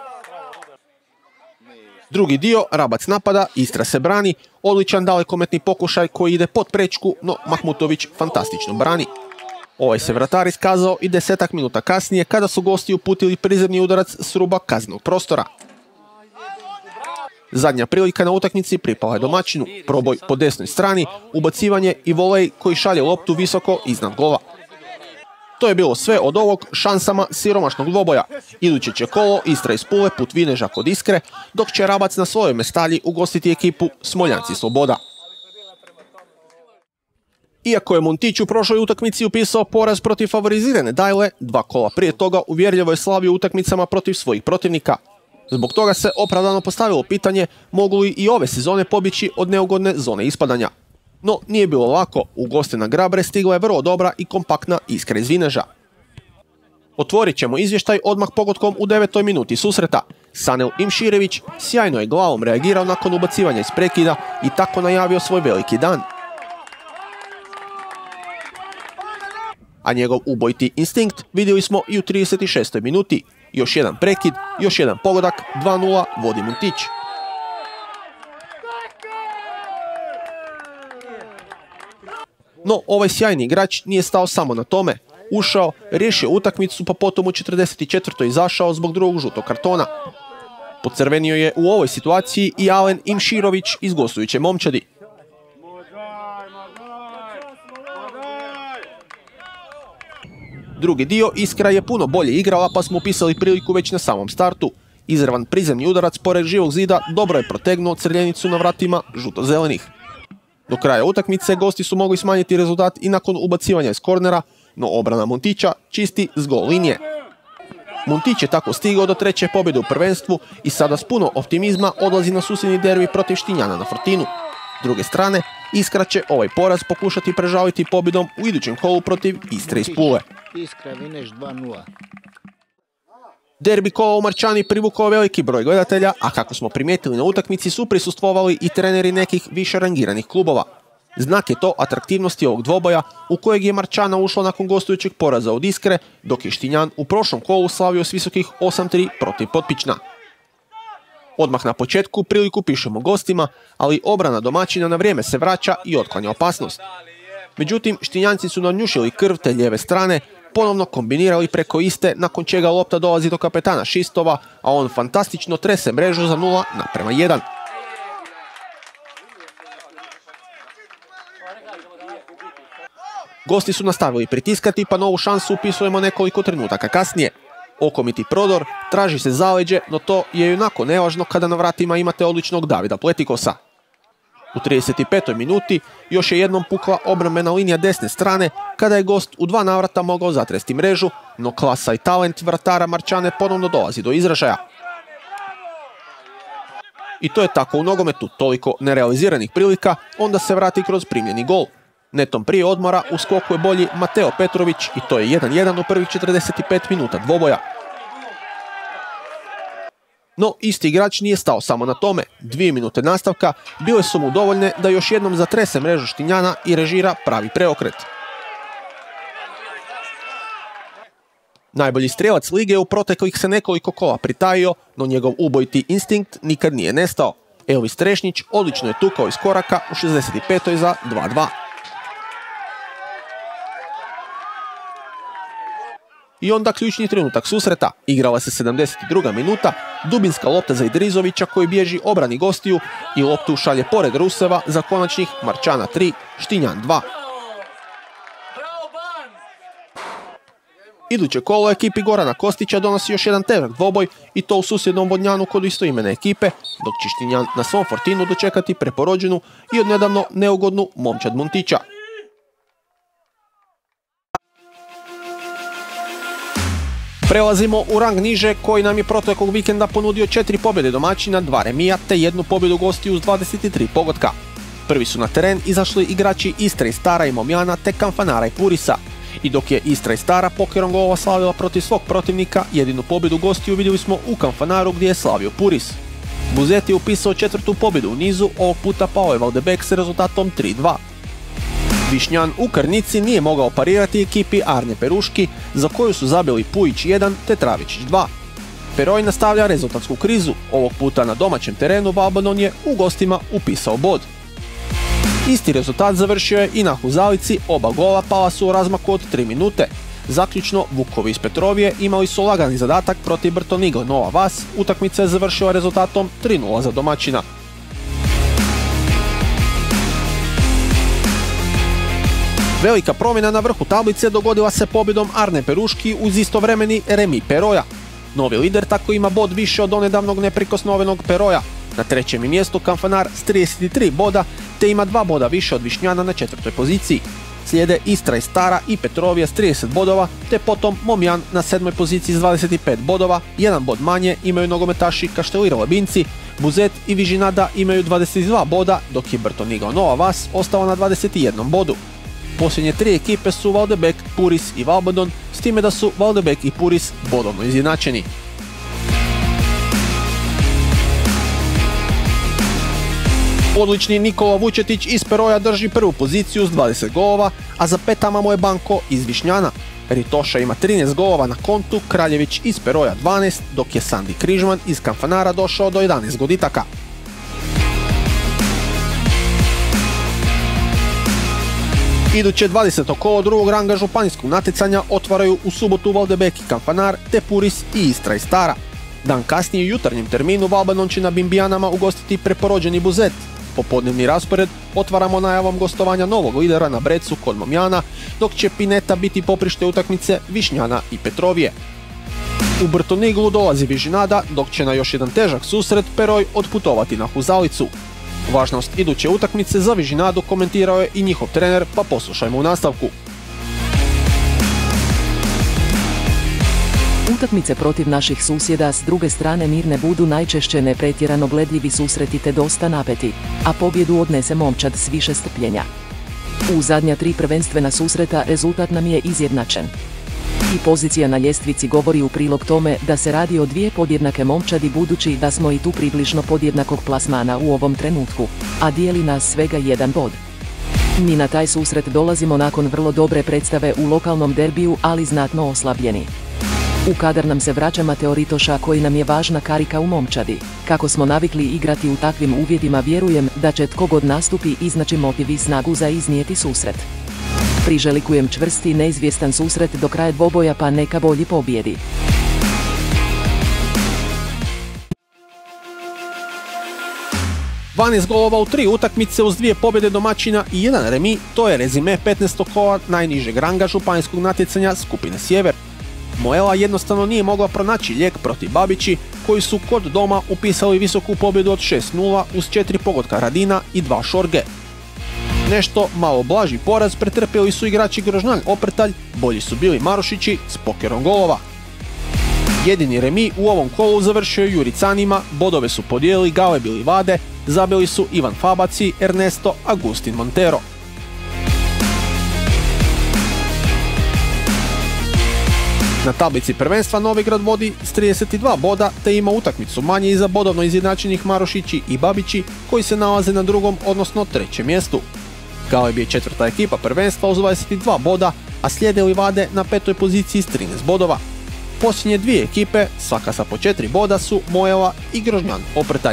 Drugi dio, Rabac napada, Istra se brani, odličan dalekometni pokušaj koji ide pod prečku, no Mahmutović fantastično brani. Ovaj se vratar iskazao i desetak minuta kasnije kada su gosti uputili prizemni udarac s ruba kaznenog prostora. Zadnja prilika na utakmici pripala je domaćinu, proboj po desnoj strani, ubacivanje i volej koji šalje loptu visoko iznad gola. To je bilo sve od ovog šansama siromašnog dvoboja. Iduće će kolo Istra iz Pule put Vineža kod Iskre, dok će Rabac na svojoj mestalji ugostiti ekipu Smoljanci Sloboda. Iako je Muntić u prošloj utakmici upisao poraz protiv favorizirane Dajle, dva kola prije toga uvjerljivo je slavio utakmicama protiv svojih protivnika. Zbog toga se opravdano postavilo pitanje mogu li i ove sezone pobjeći od neugodne zone ispadanja. No, nije bilo lako, u goste na Grabre stigla je vrlo dobra i kompaktna Iskra iz Vineža. Otvorit ćemo izvještaj odmah pogodkom u devetoj minuti susreta. Sanel Imširević sjajno je glavom reagirao nakon ubacivanja iz prekida i tako najavio svoj veliki dan. A njegov ubojiti instinkt vidjeli smo i u trideset šestoj minuti. Još jedan prekid, još jedan pogodak, dva nula vodi Muntić. No, ovaj sjajni igrač nije stao samo na tome. Ušao, riješio utakmicu, pa potom u četrdeset četvrtoj izašao zbog drugog žutog kartona. Pocrvenio je u ovoj situaciji i Alen Imširović iz gostujuće momčadi. Drugi dio Iskra je puno bolje igrala, pa smo upisali priliku već na samom startu. Izravan prizemni udarac pored živog zida dobro je protegnuo crljenicu na vratima žuto-zelenih. Do kraja utakmice gosti su mogli smanjiti rezultat i nakon ubacivanja iz kornera, no obrana Muntića čisti s gol linije. Muntić je tako stigao do treće pobjede u prvenstvu i sada s puno optimizma odlazi na susjedni derbi protiv Štinjana na Fortinu. S druge strane, Iskra će ovaj poraz pokušati prežaliti pobjedom u idućem kolu protiv Istre iz Pule. Iskra Vineš dva nula. Derbi kola u Marčani privukao veliki broj gledatelja, a kako smo primijetili na utakmici su prisustvovali i treneri nekih više rangiranih klubova. Znak je to atraktivnosti ovog dvoboja u kojeg je Marčana ušla nakon gostujućeg poraza od Iskre, dok je Štinjan u prošlom kolu slavio s visokih osam tri protiv Potpična. Odmah na početku priliku pišemo gostima, ali obrana domaćina na vrijeme se vraća i otklanja opasnost. Međutim, Štinjanci su nanjušili krv te lijeve strane, ponovno kombinirali preko iste, nakon čega lopta dolazi do kapetana Šistova, a on fantastično trese mrežu za nula naprema jedan. Gosti su nastavili pritiskati, pa novu šansu upisujemo nekoliko trenutaka kasnije. Okomiti prodor, traži se zaleđe, no to je onako nevažno kada na vratima imate odličnog Davida Pletikosa. U trideset petoj minuti još je jednom pukla obrambena linija desne strane kada je gost u dva navrata mogao zatresti mrežu, no klasa i talent vratara Marčane ponovno dolazi do izražaja. I to je tako u nogometu, toliko nerealiziranih prilika, onda se vrati kroz primljeni gol. Netom prije odmora u skoku je bolji Mateo Petrović i to je jedan jedan u prvih četrdeset pet minuta dvoboja. No, isti igrač nije stao samo na tome. Dvije minute nastavka bile su mu dovoljne da još jednom zatrese mrežu Štinjana i režira pravi preokret. Najbolji strelac lige u proteklih se nekoliko kola pritajio, no njegov ubojiti instinkt nikad nije nestao. Elvis Trešnić odlično je tukao iz koraka u šezdeset petoj za dva dva. I onda ključni trenutak susreta. Igrala se sedamdeset druga minuta, dubinska lopta za Idrizovića koji bježi obrani gostiju i loptu šalje pored Ruseva za konačnih Marčana tri, Štinjan dva. Iduće kolo ekipi Gorana Kostića donosi još jedan težak dvoboj i to u susjednom Vodnjanu kod istoimene ekipe, dok će Štinjan na svom Fortinu dočekati preporođenu i odnedavno neugodnu Momčad Muntića. Prelazimo u rang niže koji nam je proteklog vikenda ponudio četiri pobjede domaćina, dva remija te jednu pobjedu gostiju uz dvadeset tri pogotka. Prvi su na teren izašli igrači Istre i Stara i Momjana te Kanfanara i Purisa. I dok je Istra i Stara pokerom golova slavila protiv svog protivnika, jedinu pobjedu gostiju vidjeli smo u Kanfanaru gdje je slavio Puris. Buzet je upisao četvrtu pobjedu u nizu, ovog puta pao je Valdebek s rezultatom tri dva. Višnjan u Krnici nije mogao parirati ekipi Arne Peruški, za koju su zabili Pujić jedan te Travičić dva. Peroj nastavlja rezultatsku krizu, ovog puta na domaćem terenu Valbadon je u gostima upisao bod. Isti rezultat završio je i na Huzalici, oba gola pala su u razmaku od tri minute. Zaključno, Vukovi iz Petrovije imali su lagani zadatak protiv Brtonigle Nova Vas, utakmica je završila rezultatom tri nula za domaćina. Velika promjena na vrhu tablice dogodila se pobjedom Arne Peruški uz istovremeni remi Peroja. Novi lider tako ima bod više od donedavnog neprikosnovenog Peroja. Na trećem je mjestu Kanfanar s trideset tri boda, te ima dva boda više od Višnjana na četvrtoj poziciji. Slijede Istra i Stara i Petrovija s trideset bodova, te potom Momjan na sedmoj poziciji s dvadeset pet bodova, jedan bod manje imaju nogometaši Kaštelir Labinci, Buzet i Vižinada imaju dvadeset dva boda, dok je Brtonigle Nova Vas ostala na dvadeset jednom bodu. Posljednje tri ekipe su Valdebek, Puris i Valbadon, s time da su Valdebek i Puris bodovno izjednačeni. Odlični Nikola Vučetić iz Peroja drži prvu poziciju s dvadeset golova, a za petama mu je Banko iz Višnjana. Ritoša ima trinaest golova na kontu, Kraljević iz Peroja dvanaest, dok je Sandi Križman iz Kanfanara došao do jedanaest goditaka. Iduće dvadeseto kolo drugog ranga županijskog natjecanja otvaraju u subotu Valdebek i Kanfanar, te Puris i Istra i Stara. Dan kasnije u jutarnjem terminu Valbadon će na Bimbijanama ugostiti preporođeni Buzet. Popodnevni raspored otvaramo najavom gostovanja novog lidera na Brecu kod Momjana, dok će Pineta biti poprište utakmice Višnjana i Petrovije. U Brtoniglu dolazi Vižinada, dok će na još jedan težak susret Peroj otputovati na Huzalicu. Važnost iduće utakmice za Vižinadu komentirao je i njihov trener, pa poslušajmo u nastavku. Utakmice protiv naših susjeda s druge strane mirne budu najčešće nepretjerano gledljivi susreti te dosta napeti, a pobjedu odnese momčad s više strpljenja. U zadnja tri prvenstvena susreta rezultat nam je izjednačen. I pozicija na ljestvici govori u prilog tome da se radi o dvije podjednake momčadi budući da smo i tu približno podjednakog plasmana u ovom trenutku, a dijeli nas svega jedan bod. Mi na taj susret dolazimo nakon vrlo dobre predstave u lokalnom derbiju, ali znatno oslabljeni. U kadar nam se vraća Mateo Ritoša koji nam je važna karika u momčadi. Kako smo navikli igrati u takvim uvjetima, vjerujem da će tko god nastupi iznaći motiv i snagu za iznijeti susret. Priželikujem čvrsti i neizvjestan susret do kraja dvoboja, pa neka bolji pobjedi. dvanaest golova u tri utakmice uz dvije pobjede domaćina i jedan remi, to je rezime petnaestog kola najnižeg ranga županijskog natjecanja skupine Sjever. Moela jednostavno nije mogla pronaći lijek protiv Babići, koji su kod doma upisali visoku pobjedu od šest nula uz četiri pogotka Radina i dva šorge. Nešto malo blaži poraz pretrpjeli su igrači Grožnjan Oprtalj, bolji su bili Marušići s pokerom golova. Jedini remi u ovom kolu završio Juri Canima, bodove su podijelili Galeb i Livade, zabili su Ivan Fabac i Ernesto Agustin Montero. Na tablici prvenstva Novigrad vodi s trideset dva boda te ima utakmicu manje iza bodovno izjednačenih Marušići i Babići koji se nalaze na drugom, odnosno trećem mjestu. Galeb je četvrta ekipa prvenstva uz dvadeset dva boda, a slijede Livade na petoj poziciji s trinaest bodova. Posljednje dvije ekipe, svaka sa po četiri boda, su Mojela i Grožnjan Oprtalj.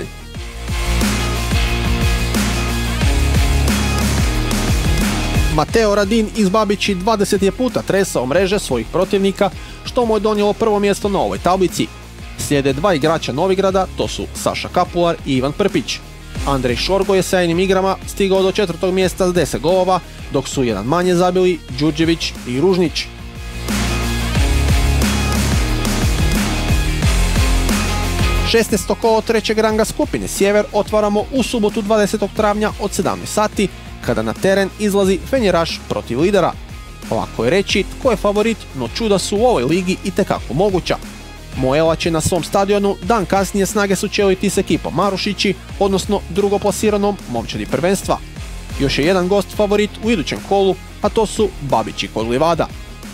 Mateo Radin iz Babići dvadeset je puta tresao mreže svojih protivnika, što što mu je donijelo prvo mjesto na ovoj tablici. Slijede dva igrača Novigrada, to su Saša Kapular i Ivan Prpić. Andrej Šorgo je sjajnim igrama stigao do četvrtog mjesta s deset golova, dok su jedan manje zabili Đurđević i Ružnić. šesnaesto kolo trećeg ranga skupine Sjever otvaramo u subotu dvadesetog travnja od sedamnaest sati, kada na teren izlazi Fenjeraš protiv lidera. Lako je reći tko je favorit, no čuda su u ovoj ligi itekako moguća. Moela će na svom stadionu dan kasnije snage sučeliti s ekipom Marušići, odnosno drugoplasiranom momčadi prvenstva. Još je jedan gost favorit u idućem kolu, a to su Babići kod Livada.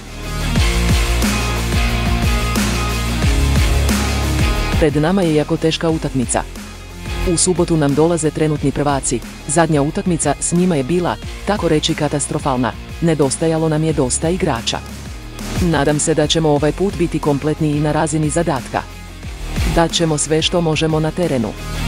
Pred nama je jako teška utakmica. U subotu nam dolaze trenutni prvaci, zadnja utakmica s njima je bila, tako reći, katastrofalna, nedostajalo nam je dosta igrača. Nadam se da ćemo ovaj put biti kompletni i na razini zadatka. Dat ćemo sve što možemo na terenu.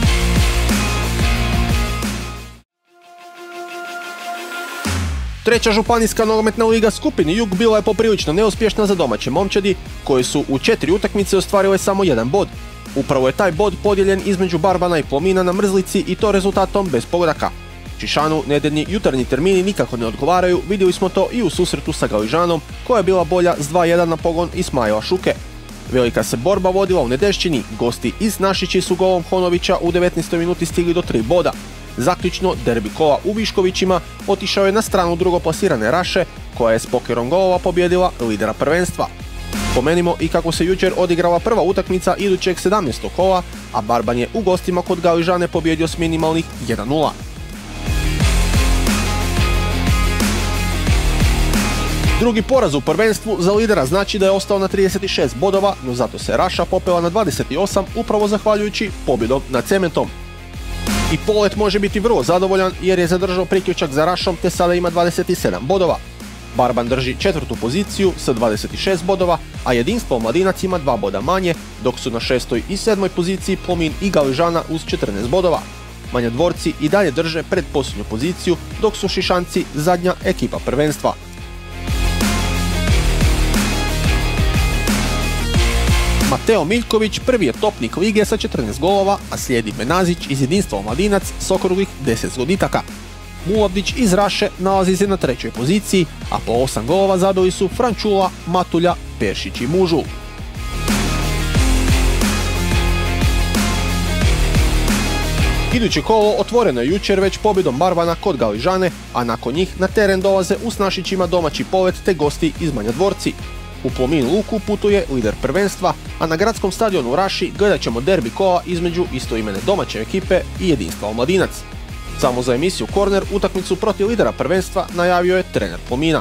Treća županijska nogometna liga skupini Jug bila je poprilično neuspješna za domaće momčadi, koji su u četiri utakmice ostvarile samo jedan bod. Upravo je taj bod podijeljen između Barbana i Plomina na mrzlici i to rezultatom bez pogodaka. Čišanu nedeljni jutarnji termini nikako ne odgovaraju, vidjeli smo to i u susretu sa Galižanom, koja je bila bolja s dva jedan na pogon Ismaila Šuke. Velika se borba vodila u Nedešćini, gosti iz Našići su golom Honovića u devetnaestoj minuti stigli do tri boda. Zaključno, derbi kola u Viškovićima otišao je na stranu drugoplasirane Raše, koja je s pokerom golova pobjedila lidera prvenstva. Spomenimo i kako se jučer odigrala prva utakmica idućeg sedamnaestog kola, a Barban je u gostima kod Galižane pobjedio s minimalnih jedan nula. Drugi poraz u prvenstvu za lidera znači da je ostao na trideset šest bodova, no zato se Raša popela na dvadeset osam upravo zahvaljujući pobjedom nad Cementom. I Polet može biti vrlo zadovoljan jer je zadržao priključak za Rašom te sada ima dvadeset sedam bodova. Barban drži četvrtu poziciju sa dvadeset šest bodova, a Jedinstvo Mladinac ima dva boda manje, dok su na šestoj i sedmoj poziciji Plomin i Galižana uz četrnaest bodova. Manjadvorci i dalje drže predposljednju poziciju, dok su Šišanci zadnja ekipa prvenstva. Mateo Miljković prvi je topnik lige sa četrnaest golova, a slijedi Menazić iz Jedinstva Mladinac s okruglih deset zgoditaka. Mulavdić iz Raše nalazi se na trećoj poziciji, a po osam golova zabili su Frančula, Matulja, Peršić i Mužul. Iduće kolo otvoreno je jučer već pobjedom Barbana kod Galižane, a nakon njih na teren dolaze u Snašićima domaći Polet te gosti iz Manjadvorci. U Plomin Luku putuje lider prvenstva, a na gradskom stadionu u Raši gledat ćemo derbi kola između istoimene domaće ekipe i Jedinstva Omladinac. Samo za emisiju Korner utakmicu protiv lidera prvenstva najavio je trener Plomina.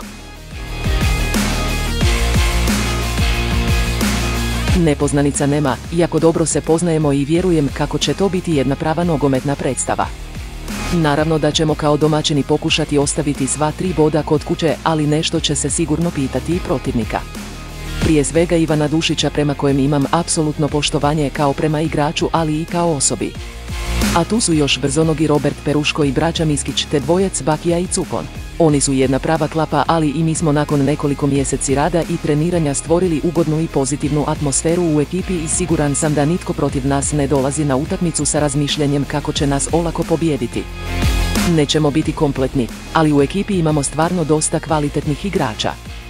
Nepoznanica nema, jako dobro se poznajemo i vjerujem kako će to biti jedna prava nogometna predstava. Naravno da ćemo kao domaćini pokušati ostaviti sva tri boda kod kuće, ali nešto će se sigurno pitati i protivnika. Prije svega Ivana Dušića, prema kojem imam apsolutno poštovanje kao prema igraču, ali i kao osobi. A tu su još brzonogi Robert Peruško i braća Miskić te dvojac Bakija i Cupon. Oni su jedna prava klapa, ali i mi smo nakon nekoliko mjeseci rada i treniranja stvorili ugodnu i pozitivnu atmosferu u ekipi i siguran sam da nitko protiv nas ne dolazi na utakmicu sa razmišljanjem kako će nas olako pobijediti. Nećemo biti kompletni, ali u ekipi imamo stvarno dosta kvalitetnih igrača.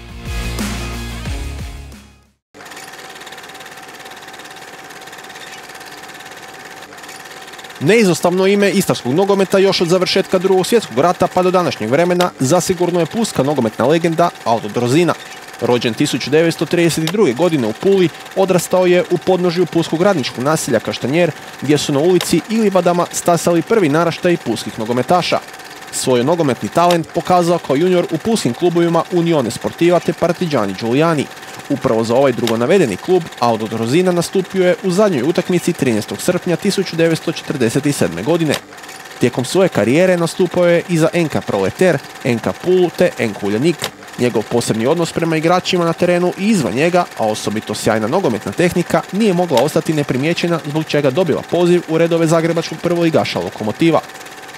Neizostavno ime istarskog nogometa još od završetka Drugog svjetskog rata pa do današnjeg vremena zasigurno je pulska nogometna legenda Aldo Drozina. Rođen tisuću devetsto trideset druge. godine u Puli, odrastao je u podnožju pulskog radničkog naselja Kaštanjer, gdje su na ulici i livadama stasali prvi naraštaji pulskih nogometaša. Svoj nogometni talent pokazao kao junior u pulskim klubovima Unione Sportiva te Partigiani Giuliani. Upravo za ovaj drugonavedeni klub Aldo Drozina nastupio je u zadnjoj utakmici trinaestog srpnja tisuću devetsto četrdeset sedme. godine. Tijekom svoje karijere nastupao je i za N K Proleter, N K Pulu te N K Uljanik. Njegov posebni odnos prema igračima na terenu i izvan njega, a osobito sjajna nogometna tehnika, nije mogla ostati neprimijećena, zbog čega dobila poziv u redove zagrebačkog prvoligaša Lokomotiva.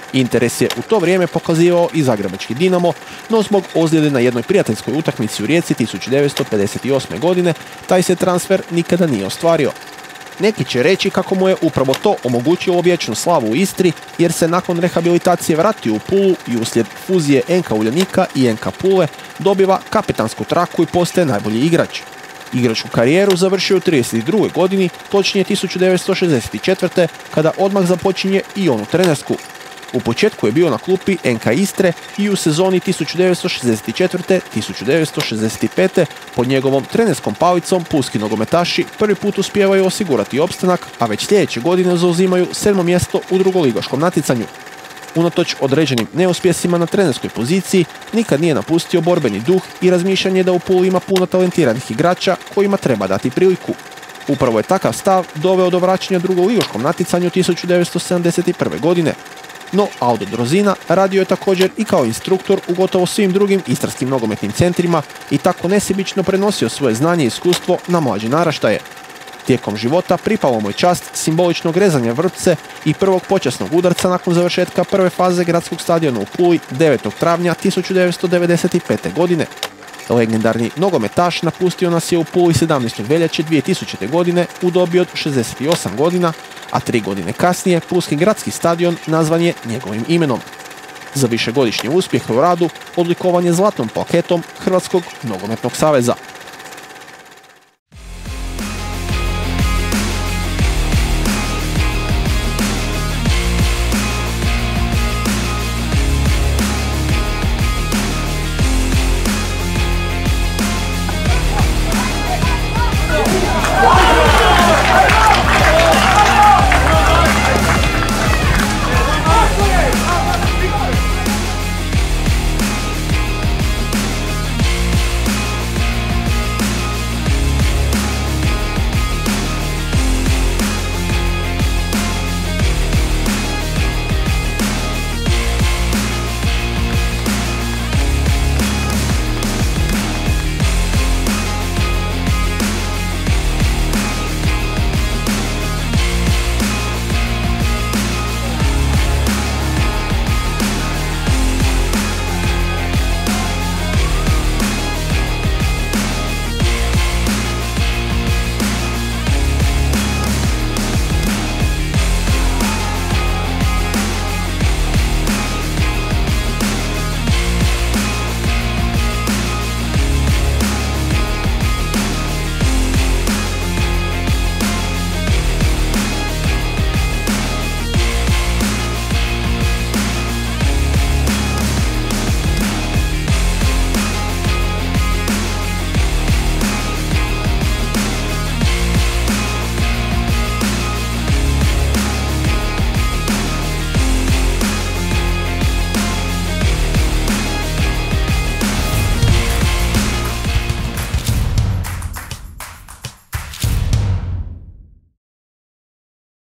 Interes je u to vrijeme pokazivao i zagrebački Dinamo, no zbog ozljede na jednoj prijateljskoj utakmici u Rijeci tisuću devetsto pedeset osme. godine taj se transfer nikada nije ostvario. Neki će reći kako mu je upravo to omogućilo vječnu slavu u Istri, jer se nakon rehabilitacije vratio u Pulu i uslijed fuzije N K Uljanika i N K Pule dobiva kapetansku traku i postaje najbolji igrač. Igračku karijeru završio u trideset drugoj. godini, točnije tisuću devetsto šezdeset četvrte. kada odmah započinje i onu trenersku. U početku je bio na klupi N K Istre i u sezoni tisuću devetsto šezdeset četvrte. tisuću devetsto šezdeset pete. pod njegovom trenerskom palicom pulski nogometaši prvi put uspijevaju osigurati opstanak, a već sljedeće godine zauzimaju sedmo mjesto u drugoligaškom natjecanju. Unatoč određenim neuspjesima na trenerskoj poziciji, nikad nije napustio borbeni duh i razmišljanje da u Puli ima puno talentiranih igrača kojima treba dati priliku. Upravo je takav stav doveo do vraćanja drugoligaškom natjecanju tisuću devetsto sedamdeset prve. godine. No Aldo Drozina radio je također i kao instruktor u gotovo svim drugim istarskim nogometnim centrima i tako nesebično prenosio svoje znanje i iskustvo na mlađe naraštaje. Tijekom života pripalo mu je čast simboličnog rezanja vrpce i prvog počasnog udarca nakon završetka prve faze gradskog stadiona u Puli devetog travnja tisuću devetsto devedeset pete. godine. Legendarni nogometaš napustio nas je u Puli sedamnaestog veljače dvije tisućite. godine u dobi od šezdeset osam godina, a tri godine kasnije Pulski gradski stadion nazvan je njegovim imenom. Za višegodišnje uspjehe u radu odlikovan je zlatnom plaketom Hrvatskog nogometnog saveza.